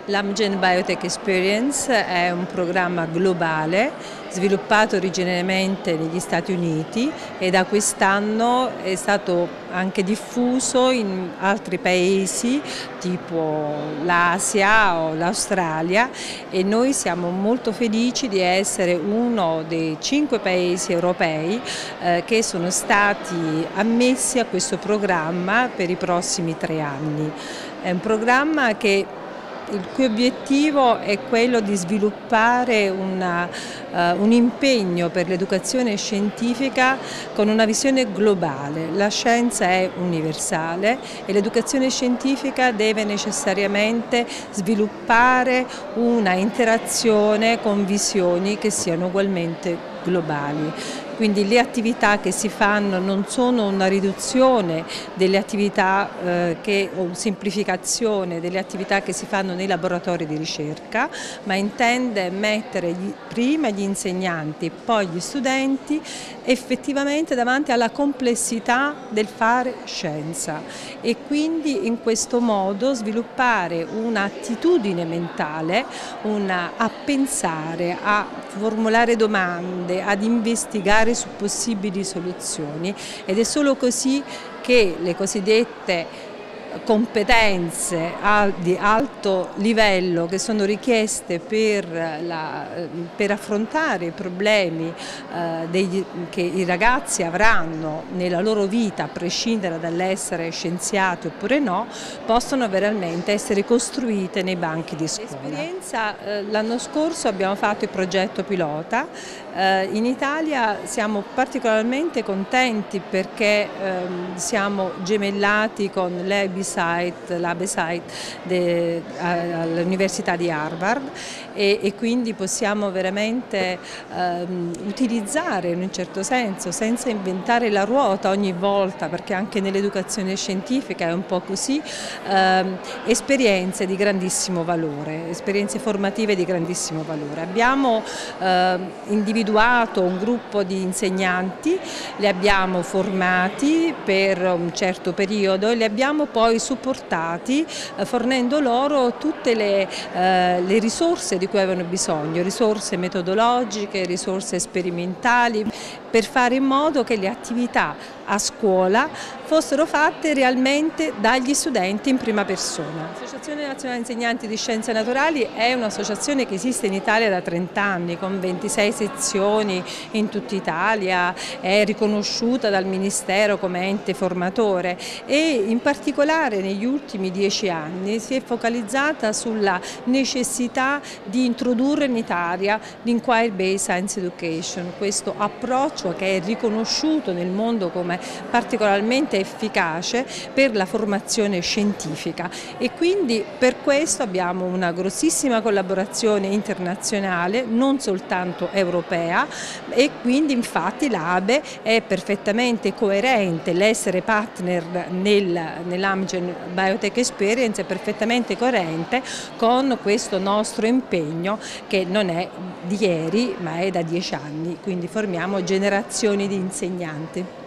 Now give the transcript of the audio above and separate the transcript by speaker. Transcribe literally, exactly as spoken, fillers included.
Speaker 1: L'Amgen Biotech Experience è un programma globale sviluppato originariamente negli Stati Uniti e da quest'anno è stato anche diffuso in altri paesi tipo l'Asia o l'Australia, e noi siamo molto felici di essere uno dei cinque paesi europei eh, che sono stati ammessi a questo programma per i prossimi tre anni. È un programma che il cui obiettivo è quello di sviluppare una, uh, un impegno per l'educazione scientifica con una visione globale. La scienza è universale e l'educazione scientifica deve necessariamente sviluppare una interazione con visioni che siano ugualmente globali. Quindi le attività che si fanno non sono una riduzione delle attività eh, che, o semplificazione delle attività che si fanno nei laboratori di ricerca, ma intende mettere gli, prima gli insegnanti e poi gli studenti effettivamente davanti alla complessità del fare scienza, e quindi in questo modo sviluppare un'attitudine mentale, una, a pensare, a formulare domande, ad investigare su possibili soluzioni, ed è solo così che le cosiddette competenze di alto livello che sono richieste per, la, per affrontare i problemi eh, degli, che i ragazzi avranno nella loro vita, a prescindere dall'essere scienziati oppure no, possono veramente essere costruite nei banchi di scuola. L'esperienza, eh, l'anno scorso abbiamo fatto il progetto pilota. Eh, in Italia siamo particolarmente contenti perché eh, siamo gemellati con l'E B Site, l'Abe Site all'Università di Harvard, e, e quindi possiamo veramente ehm, utilizzare in un certo senso, senza inventare la ruota ogni volta, perché anche nell'educazione scientifica è un po' così, ehm, esperienze di grandissimo valore, esperienze formative di grandissimo valore. Abbiamo ehm, individuato un gruppo di insegnanti, li abbiamo formati per un certo periodo e li abbiamo poi supportati eh, fornendo loro tutte le, eh, le risorse di cui avevano bisogno, risorse metodologiche, risorse sperimentali, per fare in modo che le attività a scuola fossero fatte realmente dagli studenti in prima persona. L'Associazione Nazionale Insegnanti di Scienze Naturali è un'associazione che esiste in Italia da trenta anni, con ventisei sezioni in tutta Italia, è riconosciuta dal Ministero come ente formatore e in particolare negli ultimi dieci anni si è focalizzata sulla necessità di introdurre in Italia l'Inquiry Based Science Education, questo approccio che è riconosciuto nel mondo come particolarmente efficace per la formazione scientifica, e quindi per questo abbiamo una grossissima collaborazione internazionale, non soltanto europea, e quindi infatti l'Abe è perfettamente coerente, l'essere partner nel, nell'Amgen Biotech Experience è perfettamente coerente con questo nostro impegno, che non è di ieri ma è da dieci anni, quindi formiamo generazioni di insegnanti.